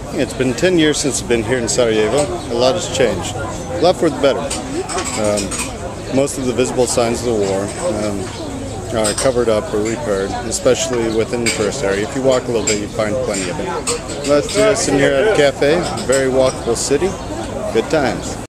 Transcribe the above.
It's been 10 years since I've been here in Sarajevo. A lot has changed. A lot for the better. Most of the visible signs of the war are covered up or repaired, especially within the tourist area. If you walk a little bit, you find plenty of it. Let's do this in here at a cafe. Very walkable city. Good times.